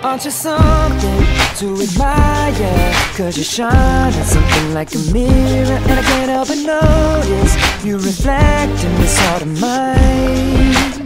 Aren't you something to admire? 'Cause you shine at something like a mirror, and I can't help but notice you reflect in this heart of mine.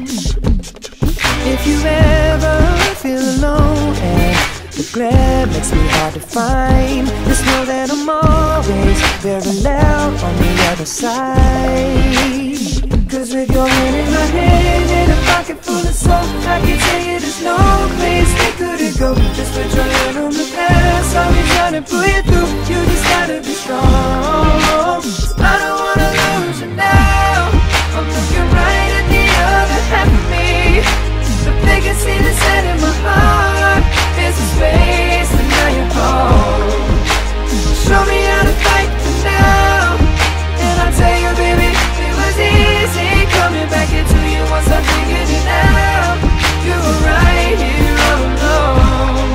If you ever feel alone and the glare makes me hard to find, just know that I'm always very loud on the other side. 'Cause with your hand in my hand and a pocket full of soap, I can tell you there's no place we couldn't go. Just put your hand on the past, I'll be trying to pull you through. You just gotta be strong. I don't wanna lose you now. I'm looking right at the other half of me. The they can see the set in my heart. There's a space and now you're home. Show me how to fight for now, and I'll tell you, baby, it was easy coming back into you once I figured it out. You were right here all alone.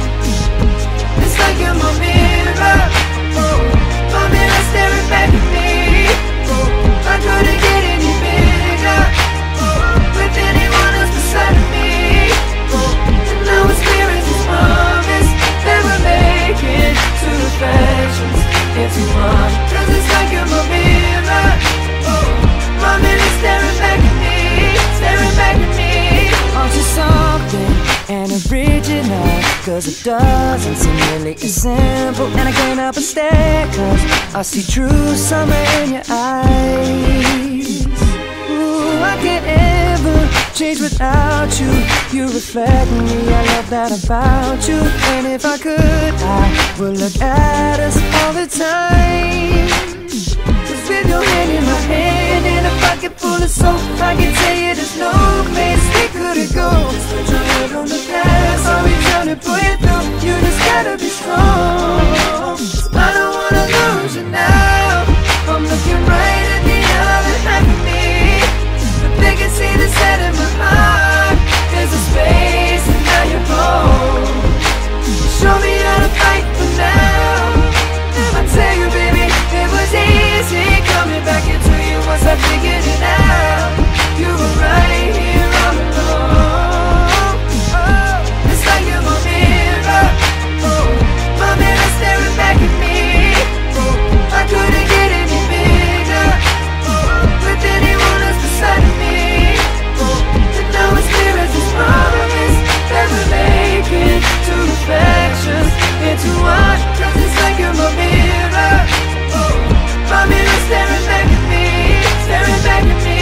It's like you're my mirror, oh, my mirror staring back at me. Oh, I couldn't get any bigger, oh, with anyone else beside me. Oh, and now it's clear as this promise that we're making two reflections into one. 'Cause it's like you're my mirror, oh, my mirror staring back at me, staring back at me. Aren't you something and original? 'Cause it doesn't seem really as simple, and I can't help but stare, 'cause I see true summer in your eyes. Ooh, I can't ever change without you. You reflect me, I love that about you. And if I could, I would look at us all the time. 'Cause with your hand in my hand and a pocket full of soap, I can tell you there's no place we couldn't go. Just put your head on the past, I'll be trying to pull you through. You just gotta be strong. I don't wanna lose you now. I'm looking right at the other half of me. But they can see the set in my heart. There's a space and now you're home. Show me how to fight for now, and I tell you, baby, it was easy coming back into you once I figured it out. You were right here all alone. Oh, it's like you're my mirror, oh, my mirror staring back at me. Oh, I couldn't get any bigger, oh, with anyone else beside me. Oh, and now it's clear as this promise that we're making two reflections into one. 'Cause it's like you're my mirror, oh, my mirror staring back at me, staring back at me.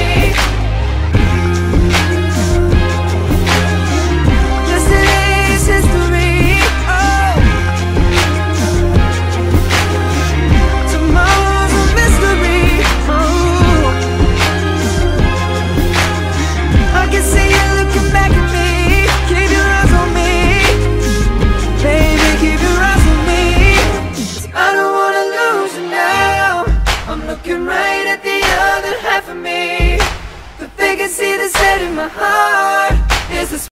Yesterday's history, oh, tomorrow's a mystery, oh. I can see you looking back at me. Keep your eyes on me, baby, keep your eyes on me. 'Cause I don't wanna lose you now. I'm looking right at the other half of me, but they can see the set in my heart. It's the